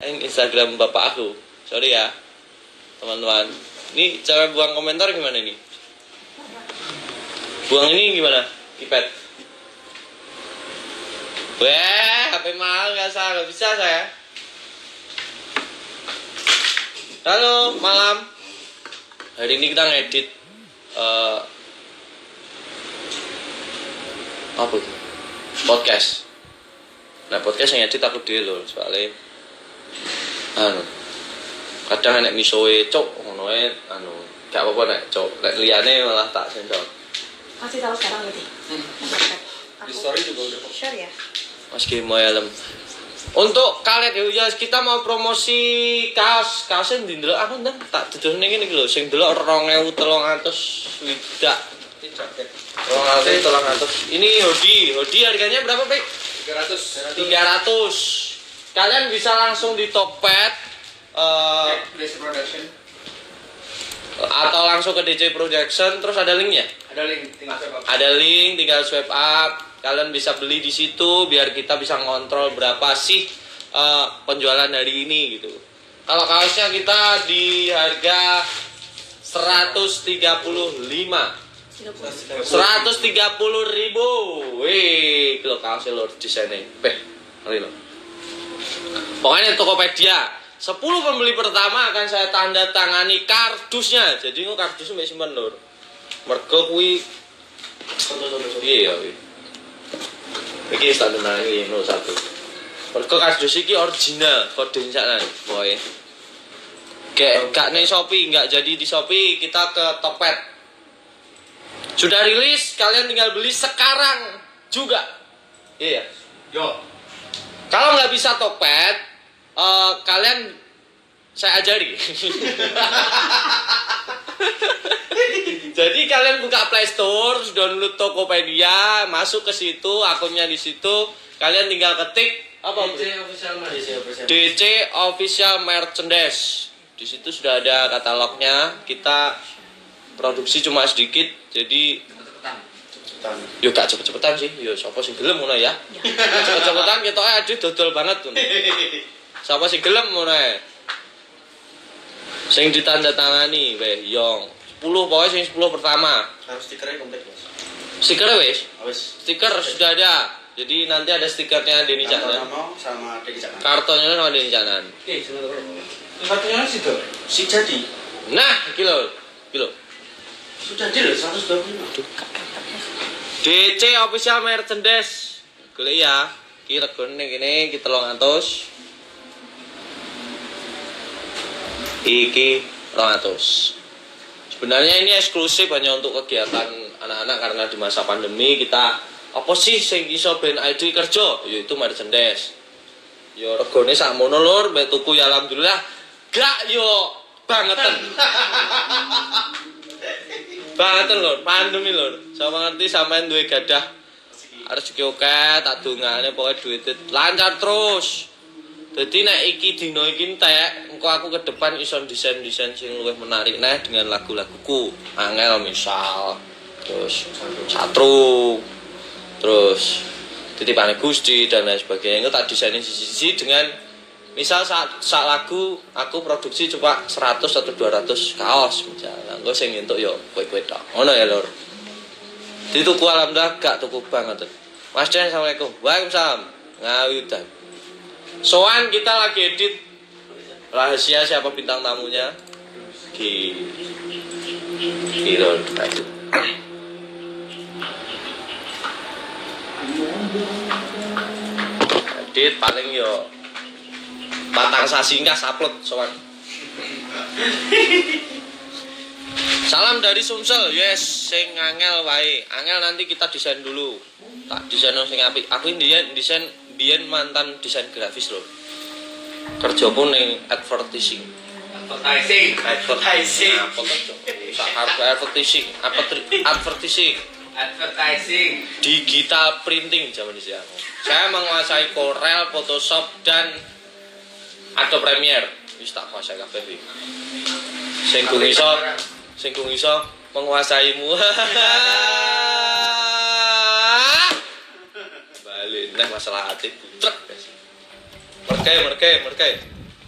Instagram bapak aku. Sorry ya teman-teman. Ini cara buang komentar gimana ini? Buang ini gimana? Keypad. Weh, HP mahal nggak bisa saya. Halo, malam. Hari ini kita ngedit apa itu? Podcast. Nah, podcast yang edit aku dhewe lho, soalnya kadang nek misoe cok ngono ae gak apa-apa nek cok. Nek liyane malah tak sensor. Kasih tahu sekarang berarti. Di story juga udah share ya. Mas Gimo Helm. Untuk kalian ya kita mau promosi kaosnya ndelok aku ndang tak dudune ngene iki lho sing ndelok 2300 swidak. jaket 300. Ini hoodie harganya berapa, Pak? 300. Kalian bisa langsung di Tokped DC Production. Atau langsung ke DC Production, terus ada linknya. Ada link, tinggal swipe up. Ada link, tinggal swipe up. Kalian bisa beli di situ biar kita bisa ngontrol berapa sih penjualan hari ini gitu. Kalau kaosnya kita di harga 135.000. Wih, kalau kaosnya lor desainnya. Ngeri loh. Pokoknya Tokopedia 10 pembeli pertama akan saya tanda tangani kardusnya. Jadi nggak kardusnya mbak simpan lor. Mergo kuwi iya. Iki tak tangani 01. Mergo kardus iki original, kode sana boy. Gak nih Shopee, nggak jadi di Shopee, kita ke Tokped. Sudah rilis, kalian tinggal beli sekarang juga. Iya. Yo. Kalau nggak bisa Tokped, kalian saya ajari. Jadi kalian buka Play Store, download Tokopedia, masuk ke situ, akunnya di situ, kalian tinggal ketik apa? DC Official Merchandise. Di situ sudah ada katalognya. Kita produksi cuma sedikit, jadi yo gak cepet-cepetan sih, yo sapa sing gelem ngono ya. Cepet-cepetan ketoke aduh dodol banget tuh. Sapa sing gelem ngono ae. Sing ditandatangani weh Yong. 10 pokoknya sing 10 pertama. Harus stikernya komplit, Mas. Stiker wis? Wis. Stiker sudah ada. Jadi nanti ada stikernya Denny Canan. Kartonnya sama Denny Canan. Kartonnya sama Denny Canan. Kartonnya sih tuh. Si jadi. Nah, kilo. Sudah deal 125. DC Official Merchandise. Golek ya. Iki regane kene iki 300. Iki 200. Sebenarnya ini eksklusif hanya untuk kegiatan anak-anak karena di masa pandemi kita apa sih sing iso ben ID kerja yaitu merchandise. Yo regane sakmono lur, mbek tuku ya alhamdulillah. Gak yo bangetan. Bangetan lur, pandemi lur. Sama ngerti sampean duwe gadah rezeki oke, tak dongane pokoke duit lancar terus. Jadi nek iki dino iki entek, engko aku ke depan iso desain-desain sing luwih menarik nah dengan lagu-laguku. Angel misal, terus Satru, terus Titipane Gusti dan lain sebagainya. Itu tak desainin sisi-sisi dengan misal saat lagu aku produksi cuma 100 atau 200 kaos misalnya. Engko sing entuk yo kowe-kowe tok. Ngono ya, Lur. Dituku alhamdulillah gak tuku banget. Mas Den, assalamualaikum. Waalaikumsalam. Ngawudan. Soan kita lagi edit rahasia siapa bintang tamunya. Gila. Edit paling yo batang sasingkas upload soan. Salam dari Sumsel, yes, sing angel wae. Angel nanti kita desain dulu. Tak desain sing apik. Aku desain biyen mantan desain grafis loh. Kerja pun ning advertising. Advertising. Digital printing zaman itu. Saya menguasai Corel, Photoshop dan Adobe Premiere. Wis tak kuasai kabeh iki. Sing iso menguasaimu. Balik nek masalah hati truk. Merkai.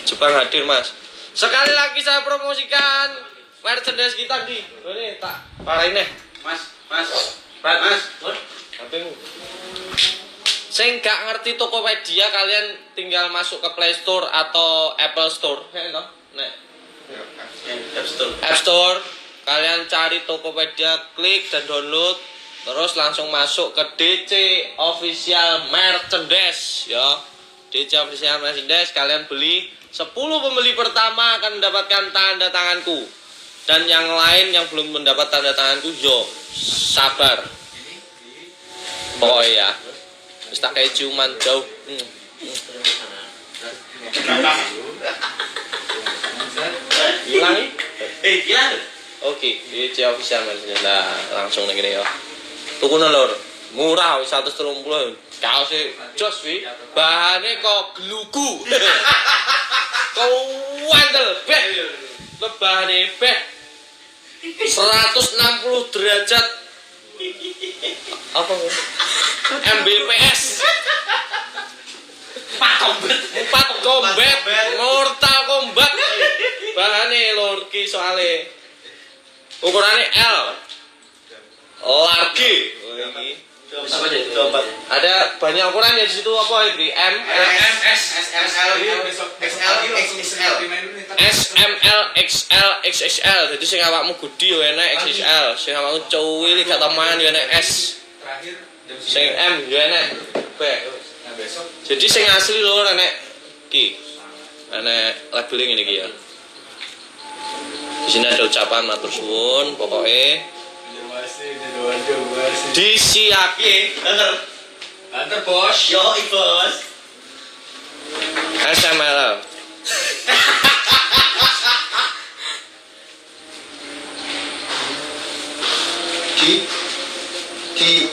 Jepang hadir Mas. Sekali lagi saya promosikan merchandise kita di. Ini tak parahin nih. Mas. Tapi saya nggak ngerti Tokopedia, kalian tinggal masuk ke Play Store atau Apple Store. Nek. App Store. Kalian cari Tokopedia, klik dan download, terus langsung masuk ke DC Official Merchandise ya. DC Official Merchandise kalian beli, 10 pembeli pertama akan mendapatkan tanda tanganku. Dan yang lain yang belum mendapat tanda tanganku, yo sabar. Oh iya. Wis tak kayak ciuman jauh. Hilang Hilang. Oke, DC Official Merchandise. Nah, langsung ning kene ya. Tukune lur, murah wis 130. Kaos e jos wi. Bahane kok glugu. Kok wandel beh. Lebahane beh. 160 derajat. Apa? Mbps. 4 combat. Mortal Kombat. Bahane lur ki soalé ukurannya L. Large. Apa aja? Coba. Ada banyak ukuran ya di situ apa ini? M, S, XL, SML, XL, XXL. Jadi sing awakmu gede yo enek XXL, sing awakmu cuwil gak teman yo enek S. Sing M yo enek B. Jadi sing asli lho enek ki. Enek labeling ini ki ya. Di sini ada ucapan matur suwun, pokoknya disiapin. Antar bos. Yo, bos. SML. Ki.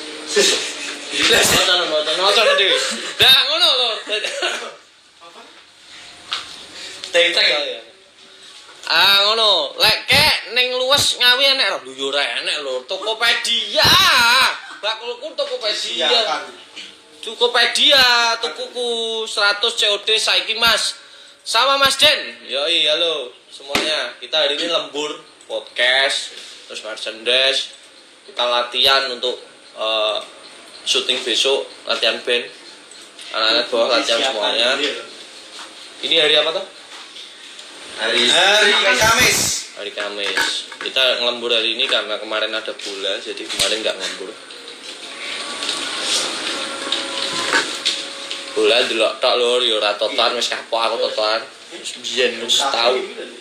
Nonton dhewe. Dah ngono lho. Tentang ya. Ngono, lek kek ning luwes Ngawi enek lho yo ora enek lho, Tokopedia. Bakulku Tokopedia. Tokopedia tukuku 100 COD saiki Mas. Sama Mas Den. Yoi, halo semuanya. Kita hari ini lembur podcast, terus merchandise. Kita latihan untuk syuting besok, latihan band. Anak-anak bawah latihan semuanya. Ini hari apa tuh? Hari Kamis. Hari Kamis. Kita ngelembur hari ini karena kemarin ada bola, jadi kemarin nggak ngelembur. Bola delok tok lur, yo ora totoan wis kapok aku totoan. Wis biyen wis tau.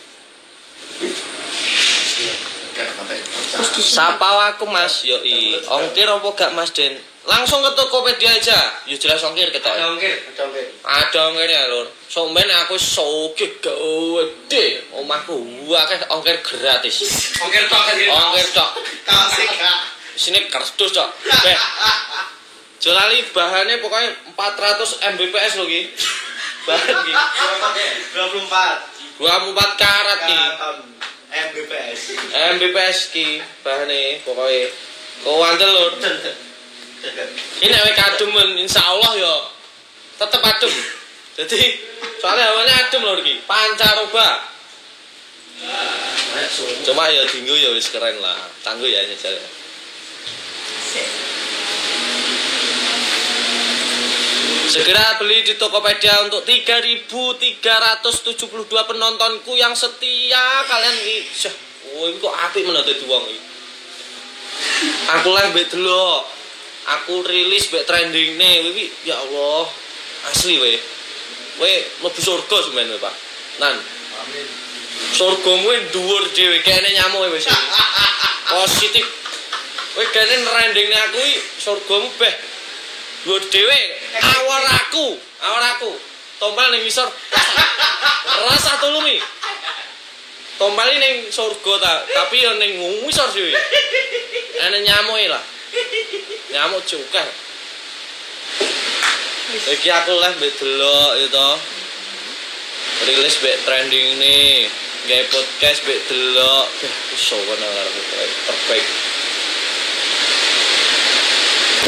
Sapa aku Mas, yoi. Ongkir apa gak Mas Den? Langsung ke Tokopedia aja. Ya jelas ongkir ketok. Ada ongkir ya lur. Somben aku sogek gede. Omahku akeh ongkir gratis. Ongkir tok. Kasih Kak. Sini kardus cok. Beh. Jolali bahannya pokoknya 400 Mbps lho ki. Bahan ki. 24 karat ki. Mbps ki bahane pokoknya. Kok wandel lho. Ini nek kadung insyaallah ya tetep adem. Jadi soalnya hawanya adem lho iki, pancaroba. Cuma ya dinggo ya wis keren lah. Tangguh ya jajal. Segera beli di Tokopedia untuk 3.372 penontonku yang setia. Kalian iki, oh ini kok apik menawa dadi wong iki. Aku live mbek delok. Aku rilis mbek trending nih, ya Allah. Asli we. We mlebu surga sampean we, Pak. Nan. Amin. Surgamu dhuwur dhewe kene nyamuk wis. Positif. Kowe kene trendingne aku iki surgamu beh dhuwur dhewe. Awar aku. Tombal ning ngisor. Rasa tulungi. Tombali ning surga ta, tapi yo ning ngisor dhewe. Ana nyamuke lah. Nyamuk juga. Iki aku live mbek delok ya to. Rilis mbek trending nih. Gawe podcast mbek delok. Iso kono arep terbaik.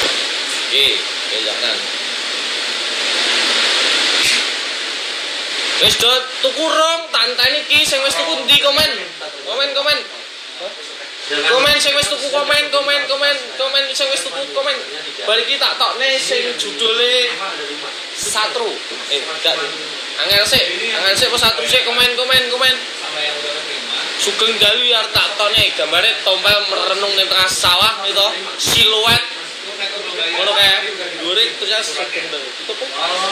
Jangan. Wis do tuku rong, tanteni iki sing wis tuku ndi komen. Komen. Komen sing wis tuku komen sing wis tuku komen. Bar iki tak tokne sing judule Satru. Enggak. Angel sik po Satru sik komen. Sugeng dalu ya tak tokne gambare tompel merenung ning tengah sawah itu siluet. Ngono kae. Dhuwure terus sugeng dalu. Itu po.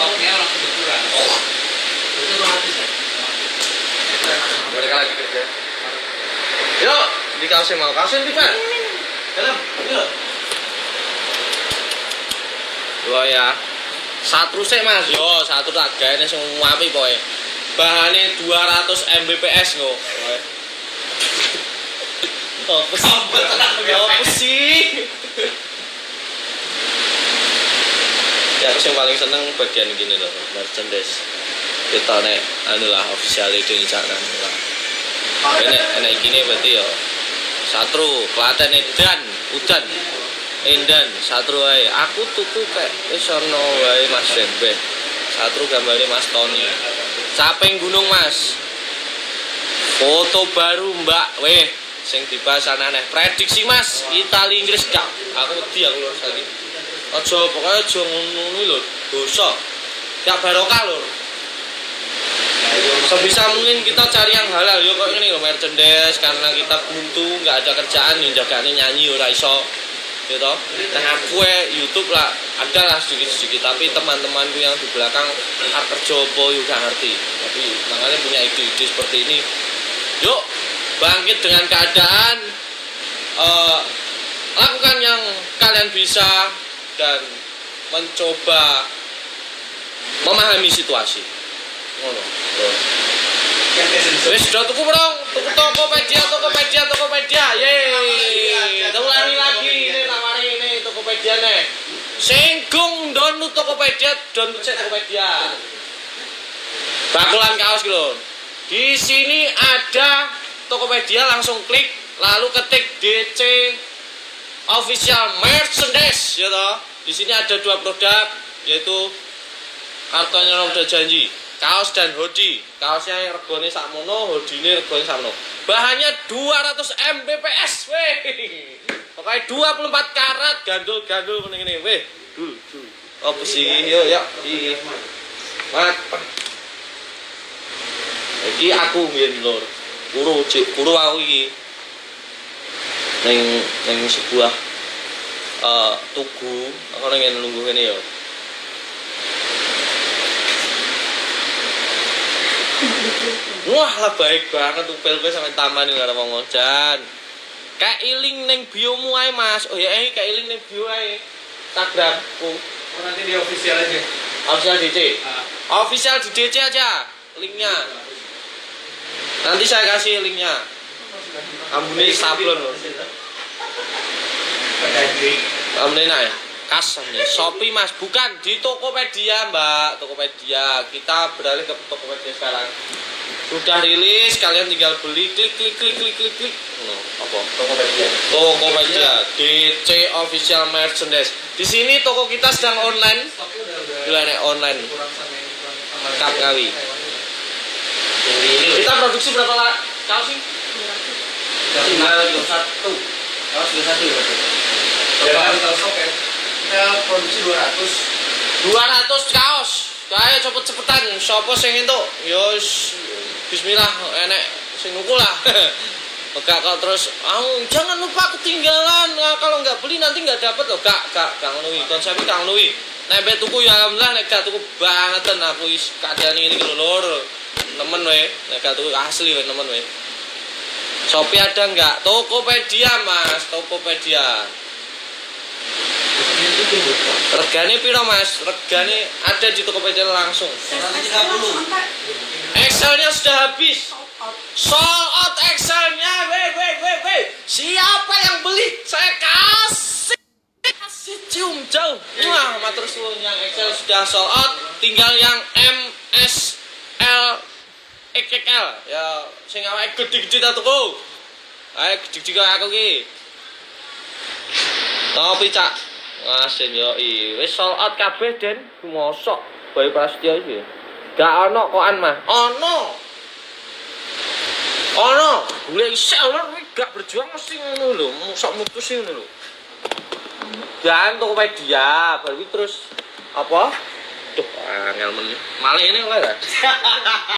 Mereka lagi kerja. Yuk, di kaosnya mau kaosnya di mana? Dalam, yuk. Dua ya. Satu sih mas, yo satu tak gaya semua api boy. Bahannya 200 Mbps ngo. Apa sih? Ya aku yang paling seneng bagian gini loh, merchandise. Kita nek anu lah official itu ngicakan lah. Nek gini berarti yo Satru, Klaten Udan Endan, Satru wae. Aku tuku kayak wis ono wae Mas Denbe. Satru gambare Mas Tony. Caping gunung Mas. Foto baru Mbak, weh sing dibahas aneh. Prediksi Mas, Italia Inggris gak? Aku wedi aku lho saiki. Aja pokoke aja ngono lho, dosa. Gak barokah lho. Sebisa mungkin kita cari yang halal yo kok ngene lho merchandise karena kita buntu nggak ada kerjaan yang jagane nyanyi ora iso gitu. Nah aku YouTube lah adalah sedikit tapi teman-temanku yang di belakang kerja apa yo gak ngerti tapi makanya punya ide-ide seperti ini. Yuk bangkit dengan keadaan, lakukan yang kalian bisa dan mencoba memahami situasi. Ngono. Wis sudah tuku bro, tuku Tokopedia. Yeay. Ulangi lagi ini tawari ini Tokopedia nih. Singgung download Tokopedia, Tokopedia. Bakulan kaos gitu. Di sini ada Tokopedia, langsung klik lalu ketik DC official merchandise ya toh. Di sini ada dua produk yaitu kartunya udah janji. Kaos dan hoodie. Kaosnya regane sakmono, hoodie-ne regane sakmono. Bahannya 200 Mbps, weh. Pokoknya 24 karat, gandul ngene weh. Dul. Apa sih? Yo. Iki. Mat. Iki aku mbiyen lur. Kuru aku iki. Ning sebuah tugu, aku nang nunggu kene yo. Wah lah baik banget upel sampai taman ini ada wong Jan. Kayak iling neng biomu ae Mas. Oh ya kayak iling neng bio ae. Instagramku. Oh, nanti di official aja. Official DC. Official di DC aja linknya. Nanti saya kasih linknya. Ambune sablon loh. Ambune nak ya. Kasnya Shopee Mas, bukan di Tokopedia Mbak, Tokopedia. Kita beralih ke Tokopedia sekarang. Sudah rilis, kalian tinggal beli, klik. Apa? Tokopedia, DC official merchandise. Di sini toko kita sedang online. Online. Kap ngawi. Kita produksi berapa lah? Kaos sih? 21. Kaos 21 berarti. Kita produksi 200 kaos. Kayak cepet-cepetan. Sopo sing entuk? Yo bismillah enek sing nuku lah. Enggak kok terus, jangan lupa ketinggalan. Nah, kalau nggak beli nanti nggak dapat loh. Gak ngono iki. Konsepnya gak ngono iki. Nek tuku ya alhamdulillah, nek gak tuku bangetan aku wis kadane ini iki lho lur. Nemen wae, nek gak tuku asli wae nemen wae. Shopee ada enggak? Tokopedia Mas, Tokopedia. Regane piro Mas? Regane ada di Tokopedia langsung. 130. Excelnya sudah habis. Sold out Excelnya. Weh. Siapa yang beli? Saya kasih cium jauh. Wah, matur suwun yang Excel sudah sold out. Tinggal yang MSL XXL. Ya sing awake gede-gede ta tuku. Ayo gede-gede aku ki. Tapi cak Ngasen yo wis sold out kabeh Den. Mosok Bayu Prasetyo iki. Gak ono kokan mah. Ono. Golek isih lho gak berjuang mesti ngono lho, mosok mutus ngono lho. Dan Tokopedia, baru terus apa? Duh, angel men. Malah ini oleh.